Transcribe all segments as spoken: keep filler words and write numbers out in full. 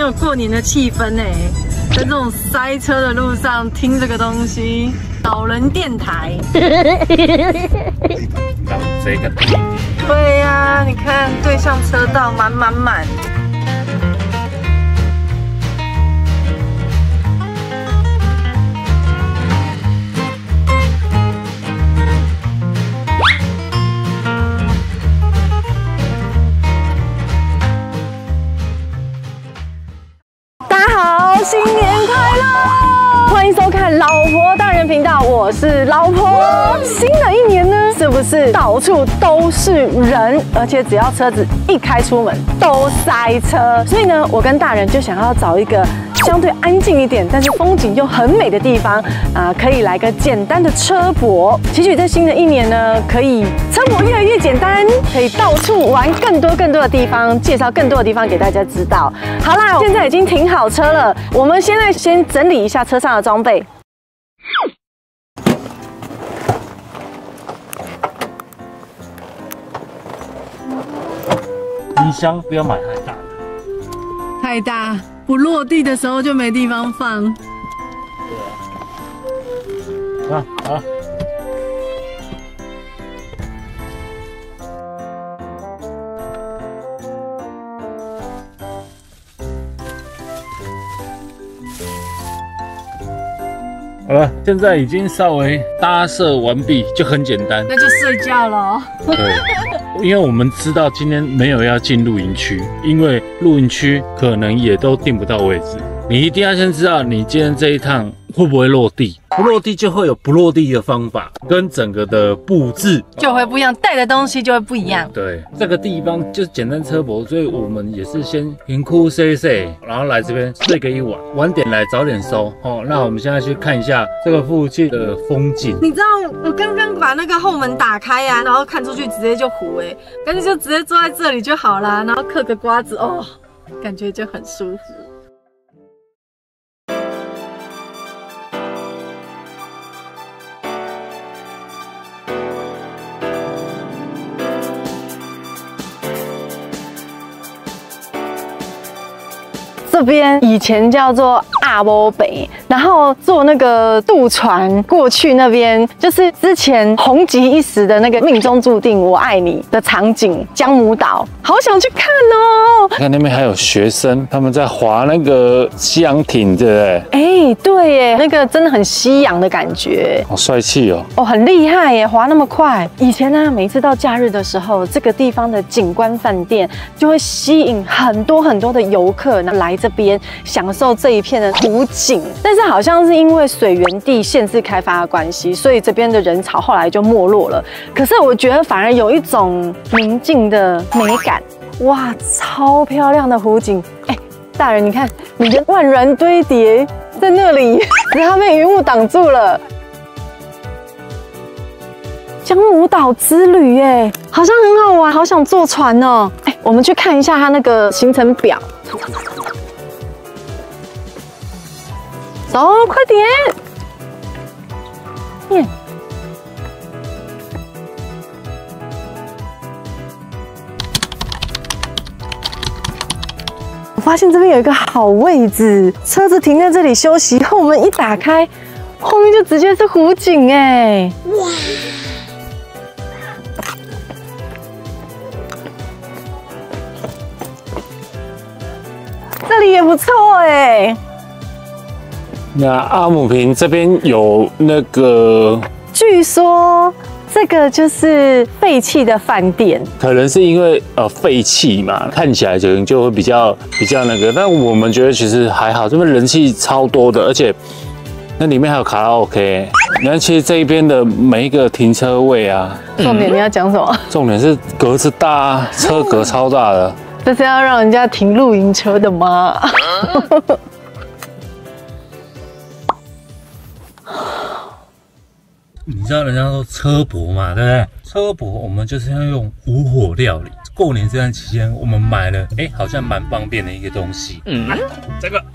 有过年的气氛哎，在这种塞车的路上听这个东西，老人电台。 搞这个。 对呀、啊，你看对向车道满满满。新年快乐！欢迎收看老婆大人频道，我是老婆。新的一年呢，是不是到处都是人，而且只要车子一开出门都塞车？所以呢，我跟大人就想要找一个相对安静一点，但是风景又很美的地方啊、呃，可以来个简单的车博。期许在新的一年呢，可以车博越来越简单，可以到处玩更多更多的地方，介绍更多的地方给大家知道。好啦，现在已经停好车了，我们现在先整理一下车上的装备。 音箱不要买太大的， 太大。不落地的时候就没地方放。 对啊，啊好。好了，现在已经稍微搭设完毕，就很简单。 那就睡觉了。 对。因为我们知道今天没有要进露营区，因为露营区可能也都订不到位置。你一定要先知道你今天这一趟会不会落地，不落地就会有不落地的方法，跟整个的布置就会不一样，带的东西就会不一样。 对，这个地方就是简单车博，所以我们也是先评估 C C， 然后来这边睡个一晚，晚点来早点收哦。那我们现在去看一下这个附近的风景。 你知道我刚刚把那个后门打开呀、啊，然后看出去直接就湖哎，干脆就直接坐在这里就好啦，然后嗑个瓜子哦，感觉就很舒服。这边以前叫做阿波北，然后坐那个渡船过去那边，就是之前红极一时的那个命中注定我爱你的场景，姜母岛，好想去看哦。 看那边还有学生，他们在划那个西洋艇，对不对？ 哎，对耶，那个真的很西洋的感觉， 好帅气哦。 哦，很厉害耶，划那么快。以前呢，每次到假日的时候，这个地方的景观饭店就会吸引很多很多的游客来这边享受这一片的湖景，但是好像是因为水源地限制开发的关系，所以这边的人潮后来就没落了。可是我觉得反而有一种宁静的美感，哇，超漂亮的湖景！哎，大人，你看，你的万峦堆叠在那里，然后被云雾挡住了。姜母岛之旅，哎，好像很好玩，好想坐船哦。哎，我们去看一下它那个行程表。走，快点！耶！我发现这边有一个好位置，车子停在这里休息，后门一打开，后面就直接是湖景哎！哇！这里也不错哎。 那阿姆坪这边有那个， 据说这个就是废弃的饭店， 可能是因为呃废弃嘛，看起来可能就会比较比较那个，但我们觉得其实还好，这边人气超多的，而且那里面还有卡拉 OK。你看，其实这一边的每一个停车位啊， 重点你要讲什么？ 重点是格子大啊，车格超大的。 这是要让人家停露营车的吗？ 你知道人家说车博嘛，对不对？车博我们就是要用无火料理。过年这段期间，我们买了，哎，好像蛮方便的一个东西。嗯，这个，哎，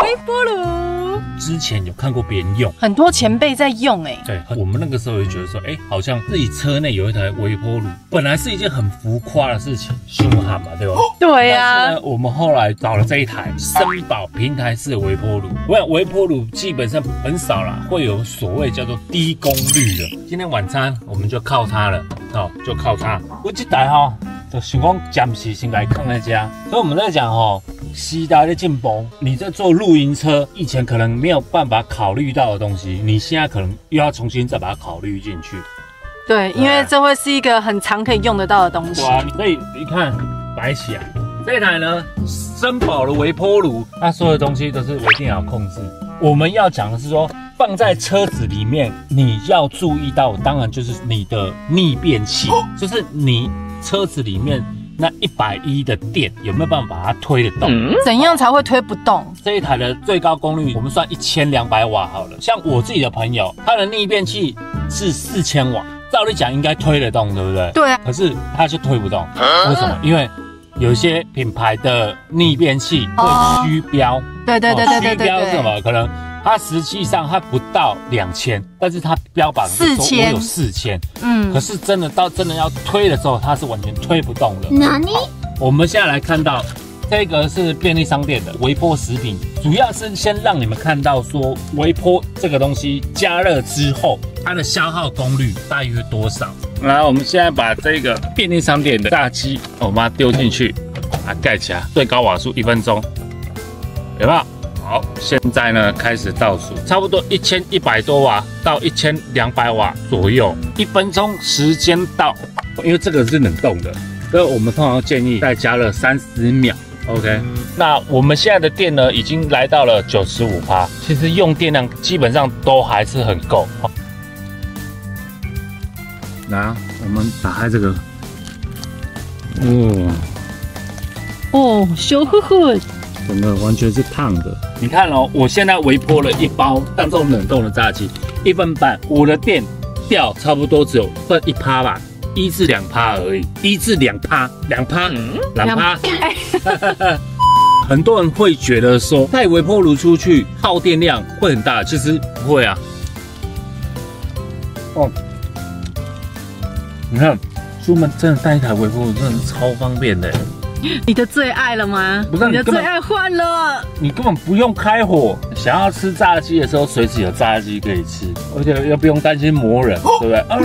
微波炉。 之前有看过别人用， 很多前辈在用哎、 欸。对，我们那个时候也觉得说，哎、欸，好像自己车内有一台微波炉，本来是一件很浮夸的事情，凶悍嘛，对吧？ 对呀、啊。 但是呢，我们后来找了这一台森宝平台式的微波炉。我想微波炉基本上很少啦，会有所谓叫做低功率的。今天晚餐我们就靠它了，哦，就靠它。我这台哈、哦，就想讲暂时先来看在家。所以我们在讲哦。时代的进步，你在做露营车，以前可能没有办法考虑到的东西，你现在可能又要重新再把它考虑进去。 对，因为这会是一个很常可以用得到的东西。 对啊，所以你看摆起来，这台呢，森宝的微波炉，它所有的东西都是微电脑控制。我们要讲的是说，放在车子里面，你要注意到，当然就是你的逆变器，就是你车子里面。那一百一的电有没有办法把它推得动？ 怎样才会推不动？ 这一台的最高功率，我们算一千两百瓦好了。像我自己的朋友，他的逆变器是四千瓦，照理讲应该推得动，对不对？ 对啊。 可是他就推不动，为什么？因为有些品牌的逆变器会虚标。 对对对对对对。 虚标是什么？可能。它实际上它不到两千，但是它标榜四千， 我有四千， 嗯， 可是真的到真的要推的时候，它是完全推不动的。 哪里？ 我们现在来看到这个是便利商店的微波食品，主要是先让你们看到说微波这个东西加热之后，它的消耗功率大约多少。来，我们现在把这个便利商店的炸鸡，我把它丢进去，把它盖起来，最高瓦数一分钟，有没有？好，现在呢开始倒数，差不多一千一百多瓦到一千两百瓦左右，一分钟时间到。因为这个是冷冻的，所以我们通常建议再加热三十秒。OK， 那我们现在的电呢已经来到了九十五趴，其实用电量基本上都还是很够。来，我们打开这个，哦， 哦，小呵呵。 整个完全是烫的，你看哦，我现在微波了一包像这种冷冻的炸鸡，一分半，我的电掉差不多只有分一趴吧，一至两趴而已，一至两趴，两趴，两趴。很多人会觉得说带微波炉出去耗电量会很大，其实不会啊。哦，你看，出门真的带一台微波炉真的是超方便的。 你的最爱了吗？ 不是， 你的最爱换了， 你根本不用开火，想要吃炸鸡的时候，随时有炸鸡可以吃，而且又不用担心磨人，哦、对不对？啊，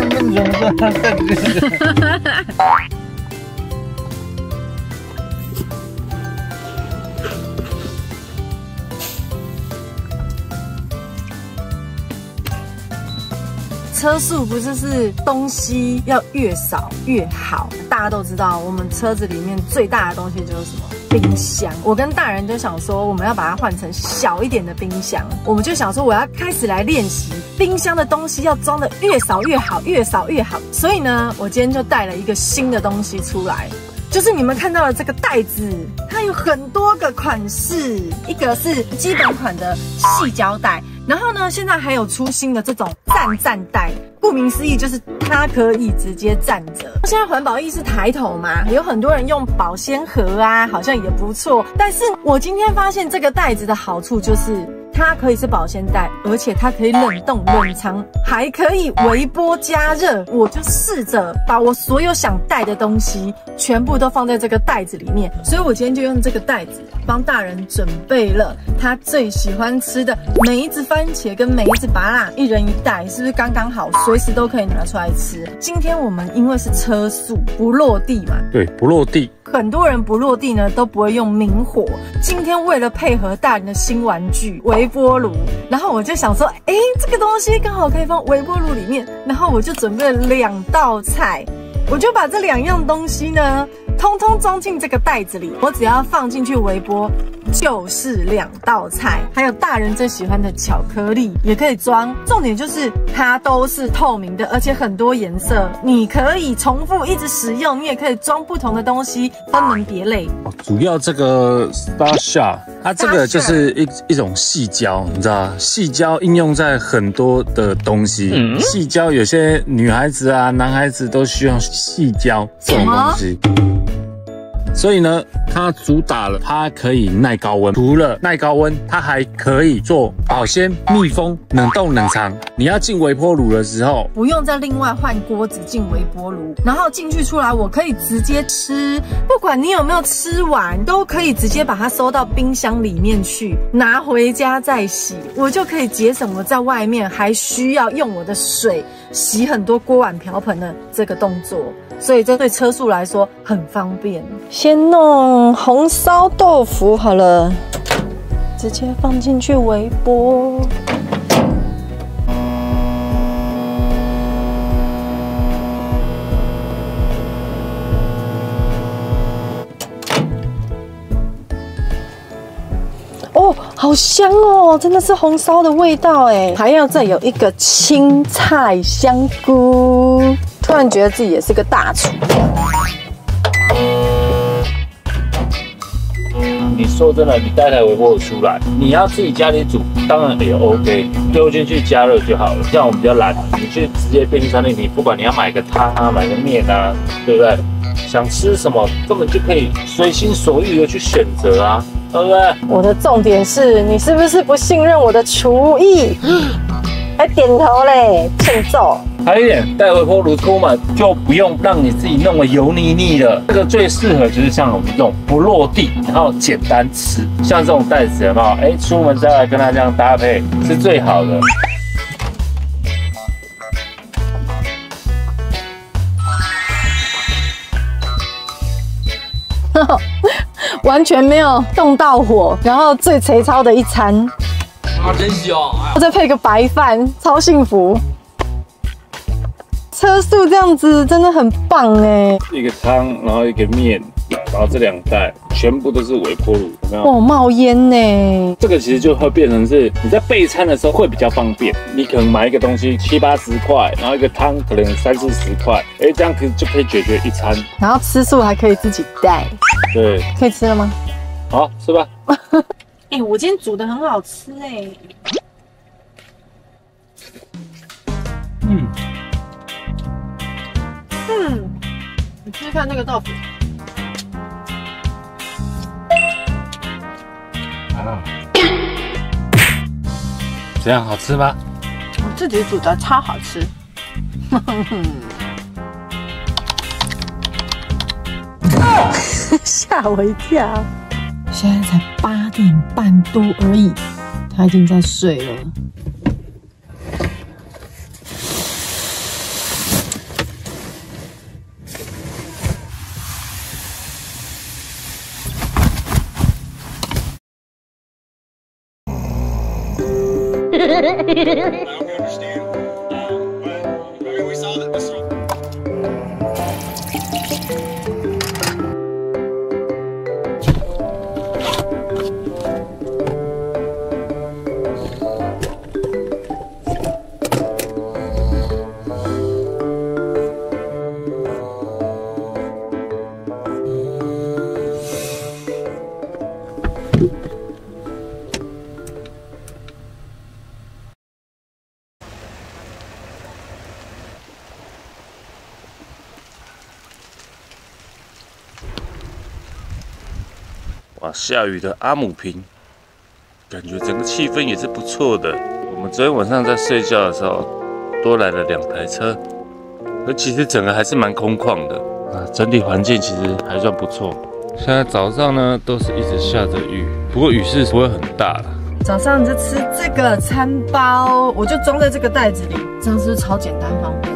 车速不是是东西要越少越好，大家都知道，我们车子里面最大的东西就是什么？冰箱。我跟大人就想说，我们要把它换成小一点的冰箱。我们就想说，我要开始来练习冰箱的东西要装的越少越好，越少越好。所以呢，我今天就带了一个新的东西出来。就是你们看到的这个袋子，它有很多个款式，一个是基本款的细胶带，然后呢，现在还有出新的这种站站袋，顾名思义就是它可以直接站着。现在环保意识抬头嘛，有很多人用保鲜盒啊，好像也不错。但是我今天发现这个袋子的好处就是。它可以是保鲜袋，而且它可以冷冻冷藏，还可以微波加热。我就试着把我所有想带的东西全部都放在这个袋子里面，所以我今天就用这个袋子帮大人准备了他最喜欢吃的梅子番茄跟梅子芭乐，一人一袋，是不是刚刚好，随时都可以拿出来吃？今天我们因为是车速不落地嘛， 对，不落地。 很多人不落地呢都不会用明火，今天为了配合大人的新玩具微波炉，然后我就想说，哎，这个东西刚好可以放微波炉里面，然后我就准备了两道菜，我就把这两样东西呢，通通装进这个袋子里，我只要放进去微波，就是两道菜，还有大人最喜欢的巧克力也可以装。重点就是它都是透明的，而且很多颜色，你可以重复一直使用，你也可以装不同的东西，分门别类。 主要这个 Star Shot， 它这个就是一一种矽胶，你知道吗？矽胶应用在很多的东西，嗯、矽胶有些女孩子啊、男孩子都需要矽胶这种东西。 所以呢，它主打了它可以耐高温，除了耐高温，它还可以做保鲜、密封、冷冻冷藏。你要进微波炉的时候， 不用再另外换锅子进微波炉，然后进去出来，我可以直接吃，不管你有没有吃完，都可以直接把它收到冰箱里面去，拿回家再洗，我就可以节省我在外面还需要用我的水洗很多锅碗瓢盆的这个动作，所以这对车速来说很方便。先弄红烧豆腐好了，直接放进去微波。哦，好香哦，真的是红烧的味道哎！还要再有一个青菜香菇，突然觉得自己也是个大厨。 你说真的，你带台微波炉出来，你要自己家里煮，当然也 OK， 丢进去加热就好了。像我们比较懒，你去直接便利商店，你不管你要买个汤啊，买个面啊，对不对？想吃什么，根本就可以随心所欲的去选择啊，对不对？ 我的重点是你是不是不信任我的厨艺？还点头嘞，欠揍！ 还有一点，带微波炉出门就不用让你自己弄得油腻腻的。这个最适合就是像我们这种不落地，然后简单吃，像这种袋子有没有？哎，出门再来跟它这样搭配是最好的。 完全没有动到火，然后最粗糙的一餐， 啊，真香！ 再配个白饭，超幸福。车速这样子真的很棒哎！ 一个汤，然后一个面，然后这两袋全部都是微波炉，有没有？ 哦，冒烟呢！ 这个其实就会变成是你在备餐的时候会比较方便。你可能买一个东西七八十块，然后一个汤可能三四十块，哎，这样可就可以解决一餐。 然后吃素还可以自己带。 对， 可以吃了吗？ 好，吃吧。 哎、欸，我今天煮的很好吃哎、欸。嗯。嗯，你试试看那个豆腐。 啊，这样好吃吗？ 我自己煮的超好吃。吓我一跳！现在才八点半多而已，他已经在睡了。 哇，下雨的阿姆坪，感觉整个气氛也是不错的。我们昨天晚上在睡觉的时候，多来了两台车，而其实整个还是蛮空旷的啊，整体环境其实还算不错。现在早上呢，都是一直下着雨，不过雨势不会很大啦。 早上你就吃这个餐包，我就装在这个袋子里，这样是不是超简单方便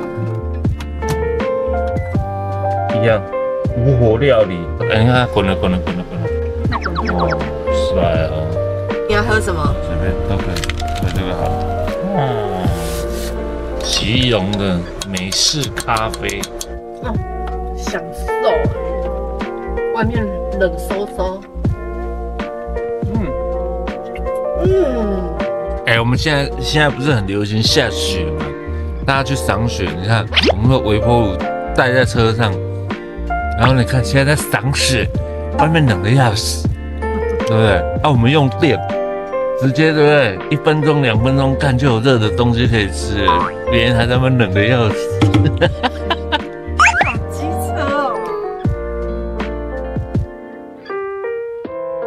的？ 一样，无火料理。哎，你看，滚了，滚了，滚了，滚了。哦，帅哦！ 你要喝什么？ 随便都可以，喝这个好了。哦，奇隆的美式咖啡。 哦，享受。外面冷飕飕。嗯嗯。 哎、欸，我们现在现在不是很流行下雪吗？大家去赏雪，你看我们的微波炉带在车上，然后你看现在在赏雪，外面冷的要死。对不对？啊，我们用电，直接对不对？一分钟、两分钟干就有热的东西可以吃了，别人还在那边冷的要死。 好机车哦！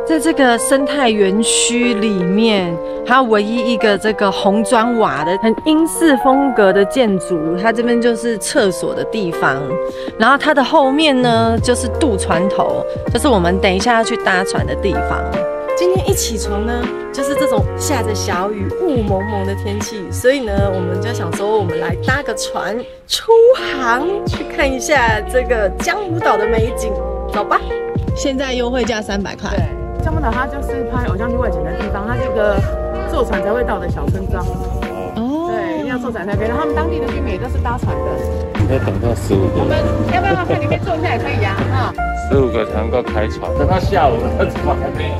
在这个生态园区里面，还有唯一一个这个红砖瓦的很英式风格的建筑，它这边就是厕所的地方，然后它的后面呢就是渡船头，就是我们等一下要去搭船的地方。今天一起床呢，就是这种下着小雨、雾蒙蒙的天气，所以呢，我们就想说，我们来搭个船出航，去看一下这个江浦岛的美景，走吧。现在优惠价三百块。 对，江浦岛它就是拍偶像剧外景的地方，它这个坐船才会到的小村庄。哦，对，一定要坐船才可以。然后他们当地的居民也都是搭船的。 你要等到十五个， 我们要不要在里面坐一下也可以呀？啊， 十五个才能够开船，等到下午那船还没有。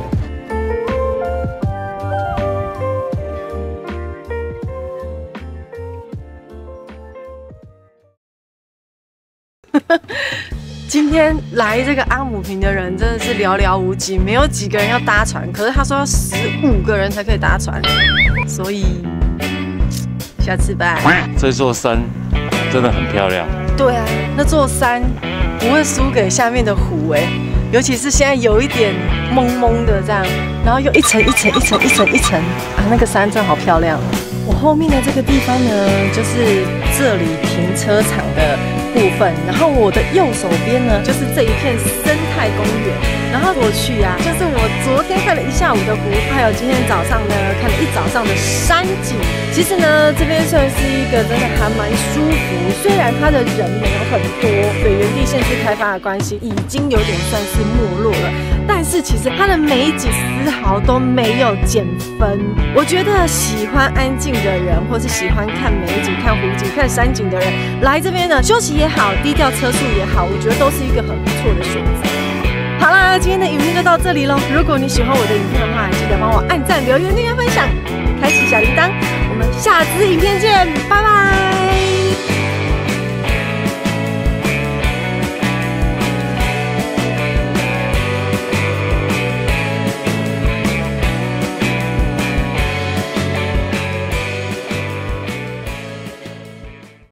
今天来这个阿姆坪的人真的是寥寥无几，没有几个人要搭船。可是他说要十五个人才可以搭船，所以下次吧。 这座山真的很漂亮。 对啊，那座山不会输给下面的湖哎，尤其是现在有一点蒙蒙的这样，然后又一层一层一层一层一层啊，那个山真好漂亮。我后面的这个地方呢，就是这里停车场的部分，然后我的右手边呢，就是这一片生态公园，然后过去啊，就是我昨天看了一下午的湖，还有今天早上呢看了一早上的山景。其实呢，这边算是一个真的还蛮舒服，虽然它的人没有很多，对原地限制开发的关系，已经有点算是没落了，但是其实它的美景丝毫都没有减分。我觉得喜欢安静的人，或是喜欢看美景、看湖景、看山景的人，来这边呢休息也好，低调车速也好，我觉得都是一个很不错的选择。好啦，今天的影片就到这里咯。如果你喜欢我的影片的话，记得帮我按赞、留言、订阅、分享，开启小铃铛。我们下支影片见，拜拜。